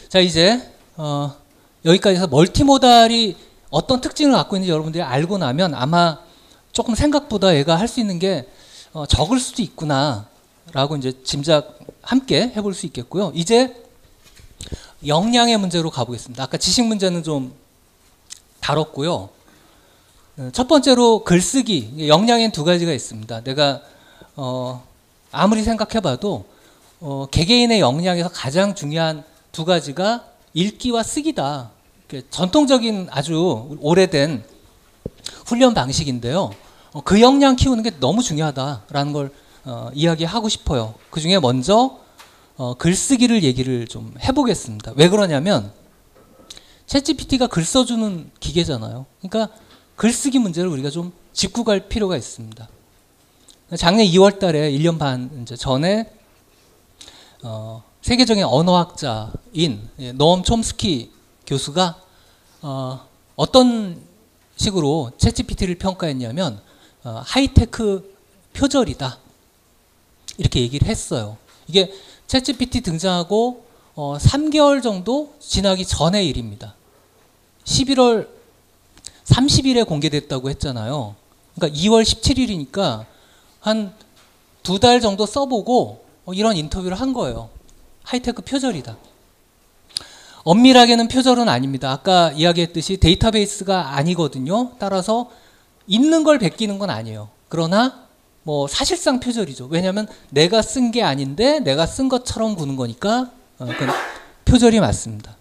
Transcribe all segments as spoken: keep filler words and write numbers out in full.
자, 이제 어, 여기까지 해서 멀티모달이 어떤 특징을 갖고 있는지 여러분들이 알고 나면 아마 조금 생각보다 얘가 할 수 있는 게 어, 적을 수도 있구나 라고 이제 짐작 함께 해볼 수 있겠고요. 이제 역량의 문제로 가보겠습니다. 아까 지식 문제는 좀 다뤘고요. 첫 번째로 글쓰기, 역량엔 두 가지가 있습니다. 내가 어, 아무리 생각해봐도 어, 개개인의 역량에서 가장 중요한 두 가지가 읽기와 쓰기다. 전통적인 아주 오래된 훈련 방식인데요. 어, 그 역량 키우는 게 너무 중요하다라는 걸 어, 이야기하고 싶어요. 그 중에 먼저 어, 글쓰기를 얘기를 좀 해보겠습니다. 왜 그러냐면 챗지피티가 글 써주는 기계잖아요. 그러니까 글쓰기 문제를 우리가 좀 짚고 갈 필요가 있습니다. 작년 이월 달에 일 년 반 이제 전에 어, 세계적인 언어학자인 노엄 촘스키 교수가 어, 어떤 식으로 챗지피티를 평가했냐면 어, 하이테크 표절이다 이렇게 얘기를 했어요. 이게 챗지피티 등장하고 어, 삼 개월 정도 지나기 전의 일입니다. 십일월 삼십일에 공개됐다고 했잖아요. 그러니까 이월 십칠일이니까 한 두 달 정도 써보고 어, 이런 인터뷰를 한 거예요. 하이테크 표절이다. 엄밀하게는 표절은 아닙니다. 아까 이야기했듯이 데이터베이스가 아니거든요. 따라서 있는 걸 베끼는 건 아니에요. 그러나 뭐 사실상 표절이죠. 왜냐하면 내가 쓴 게 아닌데 내가 쓴 것처럼 구는 거니까 어, 그건 표절이 맞습니다.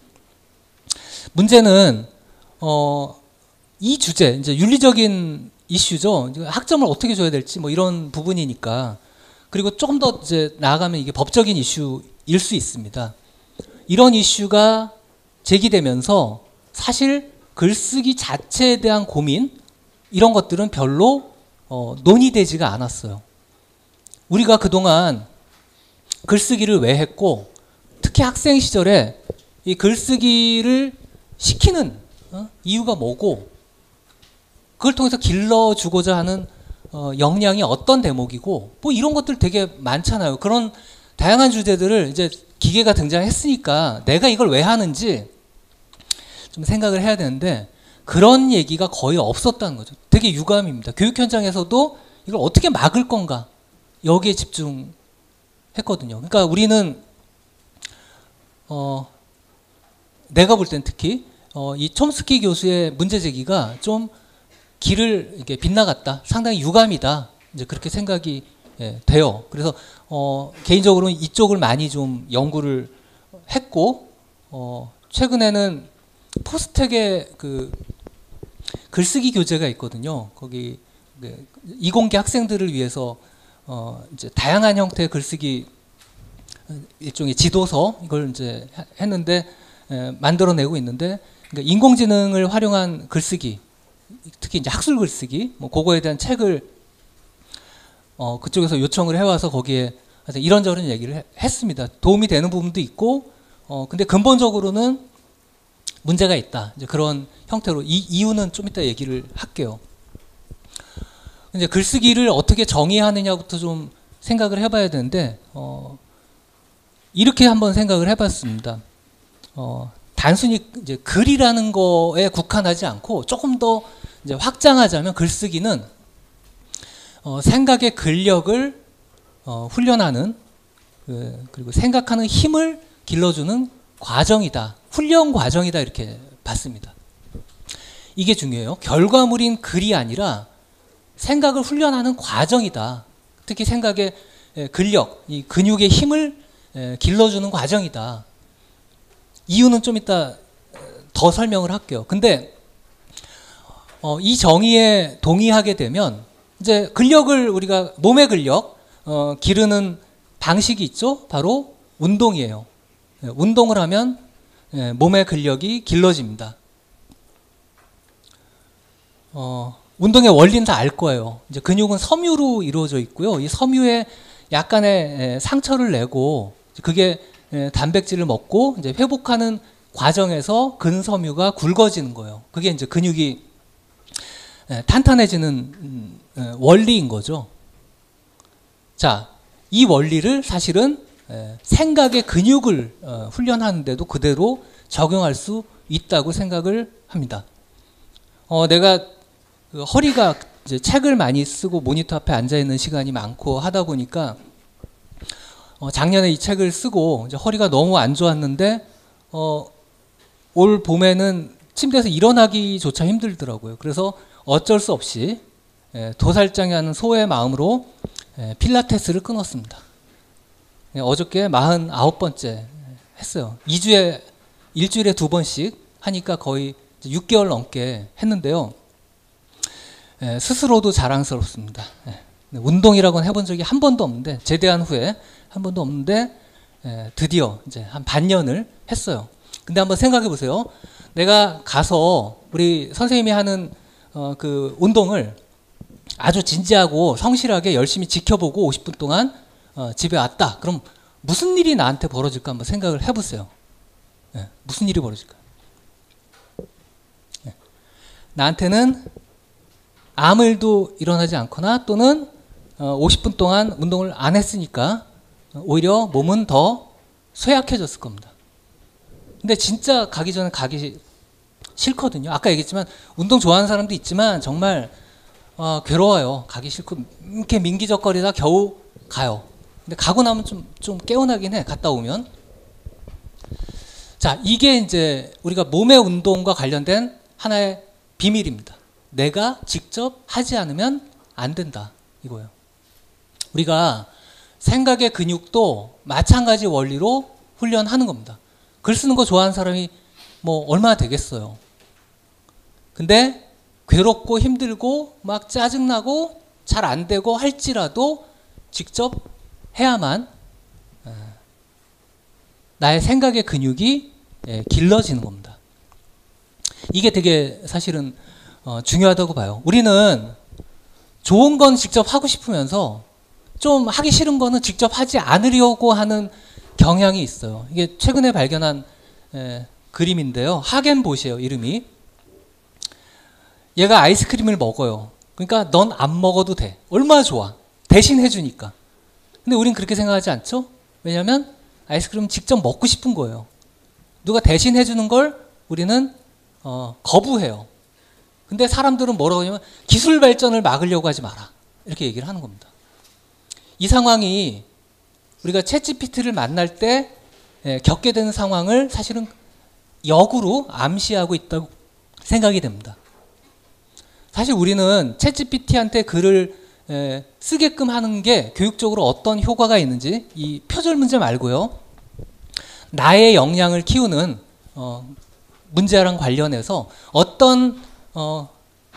문제는 어, 이 주제, 이제 윤리적인 이슈죠. 학점을 어떻게 줘야 될지 뭐 이런 부분이니까. 그리고 조금 더 이제 나아가면 이게 법적인 이슈일 수 있습니다. 이런 이슈가 제기되면서 사실 글쓰기 자체에 대한 고민 이런 것들은 별로 어, 논의되지가 않았어요. 우리가 그동안 글쓰기를 왜 했고 특히 학생 시절에 이 글쓰기를 시키는 어? 이유가 뭐고 그걸 통해서 길러주고자 하는 어, 역량이 어떤 대목이고 뭐 이런 것들 되게 많잖아요. 그런 다양한 주제들을 이제 기계가 등장했으니까 내가 이걸 왜 하는지 좀 생각을 해야 되는데 그런 얘기가 거의 없었다는 거죠. 되게 유감입니다. 교육 현장에서도 이걸 어떻게 막을 건가 여기에 집중했거든요. 그러니까 우리는 어, 내가 볼 땐 특히 어, 이 촘스키 교수의 문제 제기가 좀 길을 이렇게 빗나갔다. 상당히 유감이다. 이제 그렇게 생각이 예, 돼요. 그래서 어, 개인적으로는 이쪽을 많이 좀 연구를 했고 어, 최근에는 포스텍의 그 글쓰기 교재가 있거든요. 거기 네, 이공계 학생들을 위해서 어, 이제 다양한 형태의 글쓰기 일종의 지도서 이걸 이제 했는데 에, 만들어내고 있는데 그러니까 인공지능을 활용한 글쓰기 특히 이제 학술 글쓰기, 뭐 그거에 대한 책을 어 그쪽에서 요청을 해와서 거기에 이런저런 얘기를 해, 했습니다. 도움이 되는 부분도 있고, 어 근데 근본적으로는 문제가 있다. 이제 그런 형태로 이 이유는 좀 이따 얘기를 할게요. 이제 글쓰기를 어떻게 정의하느냐부터 좀 생각을 해봐야 되는데, 어 이렇게 한번 생각을 해봤습니다. 어 단순히 이제 글이라는 거에 국한하지 않고 조금 더 이제 확장하자면 글쓰기는 어, 생각의 근력을 어, 훈련하는 그, 그리고 생각하는 힘을 길러주는 과정이다. 훈련 과정이다 이렇게 봤습니다. 이게 중요해요. 결과물인 글이 아니라 생각을 훈련하는 과정이다. 특히 생각의 근력, 이 근육의 힘을 길러주는 과정이다. 이유는 좀 이따 더 설명을 할게요. 근데 어, 이 정의에 동의하게 되면 이제 근력을 우리가 몸의 근력 어, 기르는 방식이 있죠. 바로 운동이에요. 예, 운동을 하면 예, 몸의 근력이 길러집니다. 어, 운동의 원리는 다 알 거예요. 이제 근육은 섬유로 이루어져 있고요. 이 섬유에 약간의 예, 상처를 내고 그게 예, 단백질을 먹고 이제 회복하는 과정에서 근섬유가 굵어지는 거예요. 그게 이제 근육이 예, 탄탄해지는 음, 예, 원리인 거죠. 자, 이 원리를 사실은 에, 생각의 근육을 어, 훈련하는데도 그대로 적용할 수 있다고 생각을 합니다. 어, 내가 그 허리가 이제 책을 많이 쓰고 모니터 앞에 앉아 있는 시간이 많고 하다 보니까 어, 작년에 이 책을 쓰고 이제 허리가 너무 안 좋았는데 어, 올 봄에는 침대에서 일어나기조차 힘들더라고요. 그래서 어쩔 수 없이 예, 도살장이 하는 소의 마음으로 예, 필라테스를 끊었습니다. 예, 어저께 마흔아홉 번째 했어요. 이 주에 일주일에 두 번씩 하니까 거의 육 개월 넘게 했는데요. 예, 스스로도 자랑스럽습니다. 예, 운동이라고는 해본 적이 한 번도 없는데 제대한 후에 한 번도 없는데 예, 드디어 이제 한 반년을 했어요. 근데 한번 생각해 보세요. 내가 가서 우리 선생님이 하는 어, 그 운동을 아주 진지하고 성실하게 열심히 지켜보고 오십 분 동안 어, 집에 왔다. 그럼 무슨 일이 나한테 벌어질까 한번 생각을 해보세요. 예, 무슨 일이 벌어질까? 예, 나한테는 아무 일도 일어나지 않거나 또는 어, 오십 분 동안 운동을 안 했으니까 오히려 몸은 더 쇠약해졌을 겁니다. 근데 진짜 가기 전에 가기 싫거든요. 아까 얘기했지만 운동 좋아하는 사람도 있지만 정말 어, 괴로워요. 가기 싫고 이렇게 민기적거리다 겨우 가요. 근데 가고 나면 좀, 좀 개운하긴 해. 갔다 오면. 자, 이게 이제 우리가 몸의 운동과 관련된 하나의 비밀입니다. 내가 직접 하지 않으면 안 된다. 이거예요. 우리가 생각의 근육도 마찬가지 원리로 훈련하는 겁니다. 글 쓰는 거 좋아하는 사람이 뭐 얼마나 되겠어요. 근데 괴롭고 힘들고 막 짜증나고 잘 안 되고 할지라도 직접 해야만 나의 생각의 근육이 길러지는 겁니다. 이게 되게 사실은 중요하다고 봐요. 우리는 좋은 건 직접 하고 싶으면서 좀 하기 싫은 거는 직접 하지 않으려고 하는 경향이 있어요. 이게 최근에 발견한 에, 그림인데요. 하겐봇이에요, 이름이. 얘가 아이스크림을 먹어요. 그러니까 넌 안 먹어도 돼. 얼마나 좋아. 대신 해주니까. 근데 우린 그렇게 생각하지 않죠? 왜냐하면 아이스크림은 직접 먹고 싶은 거예요. 누가 대신 해주는 걸 우리는 어, 거부해요. 근데 사람들은 뭐라고 하냐면 기술 발전을 막으려고 하지 마라. 이렇게 얘기를 하는 겁니다. 이 상황이 우리가 챗지피티를 만날 때 예, 겪게 되는 상황을 사실은 역으로 암시하고 있다고 생각이 됩니다. 사실 우리는 챗지피티한테 글을 에, 쓰게끔 하는 게 교육적으로 어떤 효과가 있는지 이 표절 문제 말고요. 나의 역량을 키우는 어, 문제랑 관련해서 어떤 어,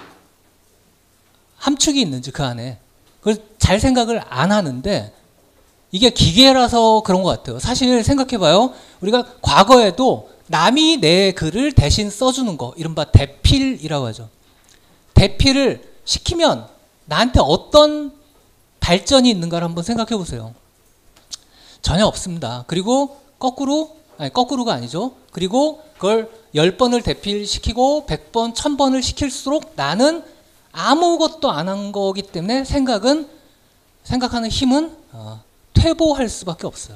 함축이 있는지 그 안에 그걸 잘 생각을 안 하는데 이게 기계라서 그런 것 같아요. 사실 생각해봐요. 우리가 과거에도 남이 내 글을 대신 써주는 거 이른바 대필이라고 하죠. 대필을 시키면 나한테 어떤 발전이 있는가를 한번 생각해 보세요. 전혀 없습니다. 그리고 거꾸로, 아니 거꾸로가 아니죠. 그리고 그걸 열 번을 대필시키고 백 번, 천 번을 시킬수록 나는 아무것도 안 한 거기 때문에 생각은, 생각하는 힘은 어, 퇴보할 수밖에 없어요.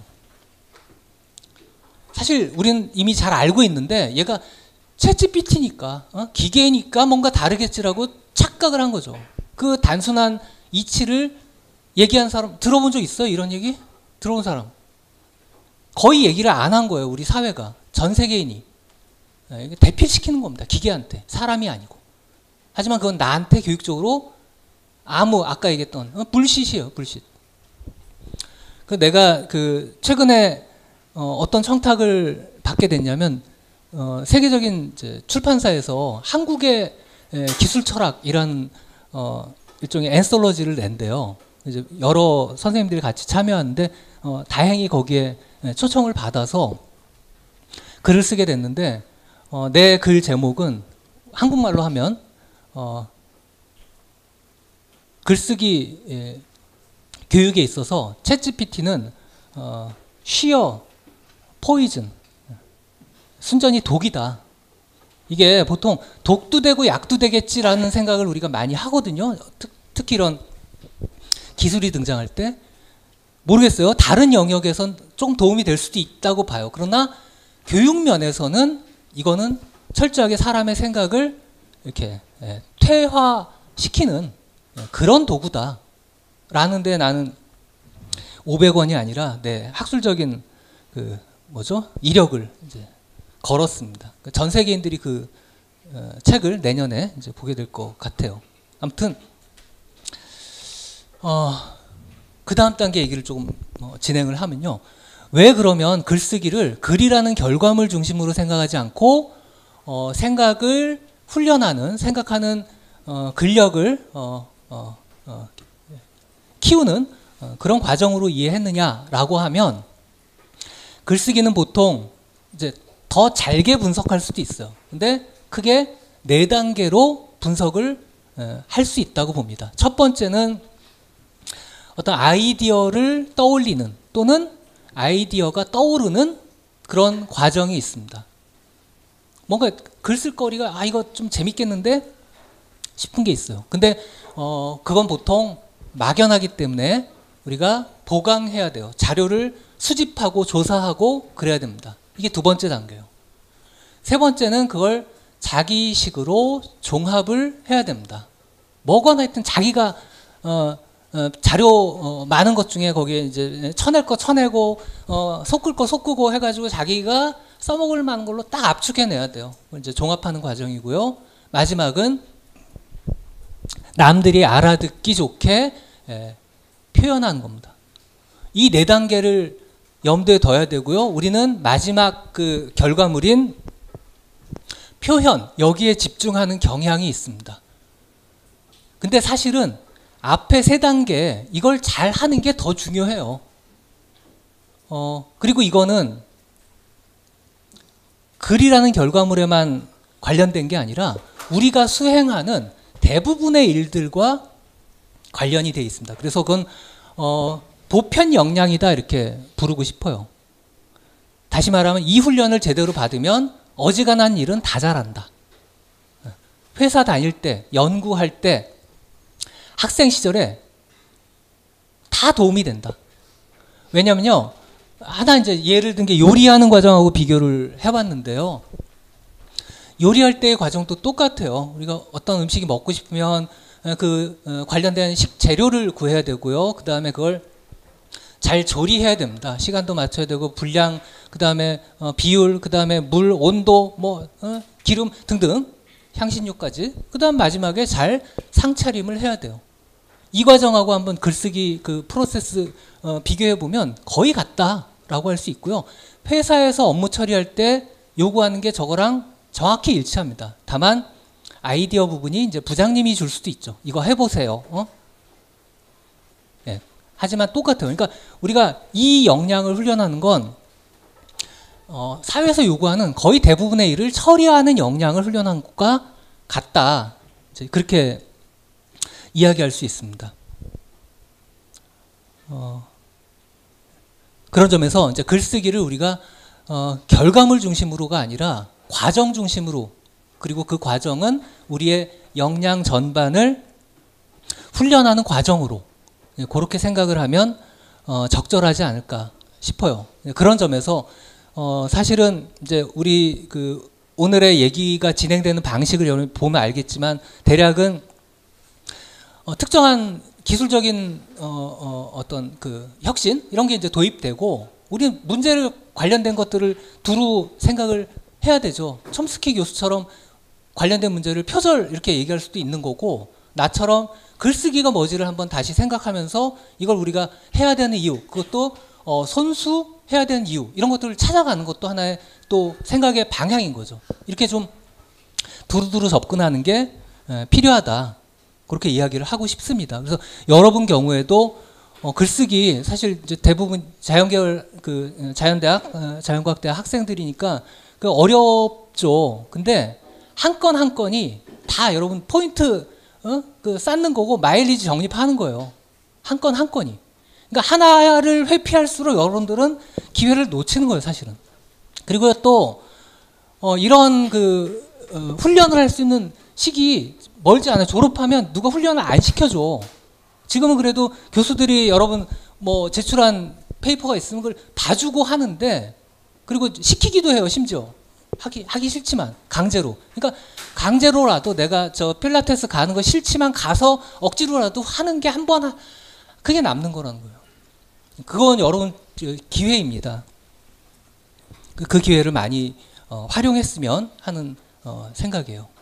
사실 우리는 이미 잘 알고 있는데 얘가 챗지피티니까 어? 기계니까 뭔가 다르겠지라고 착각을 한 거죠. 그 단순한 이치를 얘기한 사람 들어본 적 있어요? 이런 얘기? 들어본 사람? 거의 얘기를 안 한 거예요. 우리 사회가. 전 세계인이. 대필시키는 겁니다. 기계한테. 사람이 아니고. 하지만 그건 나한테 교육적으로 아무 아까 얘기했던 어, 불쉿이에요. 불쉿. 그 내가 그 최근에 어, 어떤 청탁을 받게 됐냐면 어, 세계적인 이제 출판사에서 한국의 에, 기술 철학이라는 어, 일종의 앤솔로지를 낸대요. 이제 여러 선생님들이 같이 참여하는데 어, 다행히 거기에 초청을 받아서 글을 쓰게 됐는데 어, 내 글 제목은 한국말로 하면 어, 글쓰기 예, 교육에 있어서 챗지피티는 어, 쉬어 포이즌 순전히 독이다. 이게 보통 독도 되고 약도 되겠지라는 생각을 우리가 많이 하거든요. 특, 특히 이런 기술이 등장할 때 모르겠어요. 다른 영역에선 좀 도움이 될 수도 있다고 봐요. 그러나 교육 면에서는 이거는 철저하게 사람의 생각을 이렇게 예, 퇴화시키는 그런 도구다. 라는데 나는 오백 원이 아니라 네, 학술적인 그 뭐죠? 이력을 이제 걸었습니다. 전 세계인들이 그 어, 책을 내년에 이제 보게 될 것 같아요. 아무튼 어, 그 다음 단계 얘기를 조금 어, 진행을 하면요. 왜 그러면 글쓰기를 글이라는 결과물 중심으로 생각하지 않고 어, 생각을 훈련하는, 생각하는 어, 근력을 어, 어, 어, 키우는 어, 그런 과정으로 이해했느냐라고 하면 글쓰기는 보통 이제 더 잘게 분석할 수도 있어요. 근데 크게 네 단계로 분석을 할 수 있다고 봅니다. 첫 번째는 어떤 아이디어를 떠올리는 또는 아이디어가 떠오르는 그런 과정이 있습니다. 뭔가 글쓸거리가 아 이거 좀 재밌겠는데 싶은 게 있어요. 근데 어 그건 보통 막연하기 때문에 우리가 보강해야 돼요. 자료를 수집하고 조사하고 그래야 됩니다. 이게 두 번째 단계예요. 세 번째는 그걸 자기식으로 종합을 해야 됩니다. 뭐거나 하여튼 자기가 어, 어, 자료 어, 많은 것 중에 거기에 이제 쳐낼 거 쳐내고 어, 섞을 거 섞고 해가지고 자기가 써먹을 만한 걸로 딱 압축해내야 돼요. 이제 종합하는 과정이고요. 마지막은 남들이 알아듣기 좋게 예, 표현하는 겁니다. 이 네 단계를 염두에 둬야 되고요. 우리는 마지막 그 결과물인 표현, 여기에 집중하는 경향이 있습니다. 근데 사실은 앞에 세 단계 이걸 잘 하는 게 더 중요해요. 어, 그리고 이거는 글이라는 결과물에만 관련된 게 아니라 우리가 수행하는 대부분의 일들과 관련이 되어 있습니다. 그래서 그건 어, 보편 역량이다 이렇게 부르고 싶어요. 다시 말하면 이 훈련을 제대로 받으면 어지간한 일은 다 잘한다. 회사 다닐 때, 연구할 때, 학생 시절에 다 도움이 된다. 왜냐면요, 하나 이제 예를 든 게 요리하는 과정하고 비교를 해봤는데요. 요리할 때의 과정도 똑같아요. 우리가 어떤 음식이 먹고 싶으면 그 관련된 식재료를 구해야 되고요. 그 다음에 그걸 잘 조리해야 됩니다. 시간도 맞춰야 되고 분량, 그 다음에 어, 비율, 그 다음에 물, 온도, 뭐 어, 기름 등등 향신료까지. 그 다음 마지막에 잘 상차림을 해야 돼요. 이 과정하고 한번 글쓰기 그 프로세스 어, 비교해 보면 거의 같다라고 할 수 있고요. 회사에서 업무 처리할 때 요구하는 게 저거랑 정확히 일치합니다. 다만 아이디어 부분이 이제 부장님이 줄 수도 있죠. 이거 해보세요. 어? 네. 하지만 똑같아요. 그러니까 우리가 이 역량을 훈련하는 건 어, 사회에서 요구하는 거의 대부분의 일을 처리하는 역량을 훈련한 것과 같다. 이제 그렇게 이야기할 수 있습니다. 어, 그런 점에서 이제 글쓰기를 우리가 어, 결과물 중심으로가 아니라 과정 중심으로, 그리고 그 과정은 우리의 역량 전반을 훈련하는 과정으로 그렇게 생각을 하면 어, 적절하지 않을까 싶어요. 그런 점에서 어, 사실은 이제 우리 그 오늘의 얘기가 진행되는 방식을 여러분 보면 알겠지만 대략은 어, 특정한 기술적인 어, 어, 어떤 그 혁신 이런 게 이제 도입되고 우리 문제를 관련된 것들을 두루 생각을 해야 되죠. 촘스키 교수처럼 관련된 문제를 표절 이렇게 얘기할 수도 있는 거고, 나처럼 글쓰기가 뭐지를 한번 다시 생각하면서 이걸 우리가 해야 되는 이유, 그것도 어, 손수해야 되는 이유, 이런 것들을 찾아가는 것도 하나의 또 생각의 방향인 거죠. 이렇게 좀 두루두루 접근하는 게 에, 필요하다. 그렇게 이야기를 하고 싶습니다. 그래서 여러분 경우에도 어, 글쓰기 사실 이제 대부분 자연계열 그 자연대학 어, 자연과학대학 학생들이니까 그 어렵죠. 근데 한 건 한 건이 다 여러분 포인트 어? 그 쌓는 거고 마일리지 적립하는 거예요. 한 건 한 건이. 그러니까 하나를 회피할수록 여러분들은 기회를 놓치는 거예요, 사실은. 그리고 또 어, 이런 그 어, 훈련을 할 수 있는 시기 멀지 않아요. 졸업하면 누가 훈련을 안 시켜줘. 지금은 그래도 교수들이 여러분 뭐 제출한 페이퍼가 있으면 그걸 봐주고 하는데, 그리고 시키기도 해요. 심지어 하기 하기 싫지만 강제로. 그러니까 강제로라도 내가 저 필라테스 가는 거 싫지만 가서 억지로라도 하는 게 한 번 그게 남는 거라는 거예요. 그건 여러분 기회입니다. 그, 그 기회를 많이 어, 활용했으면 하는 어, 생각이에요.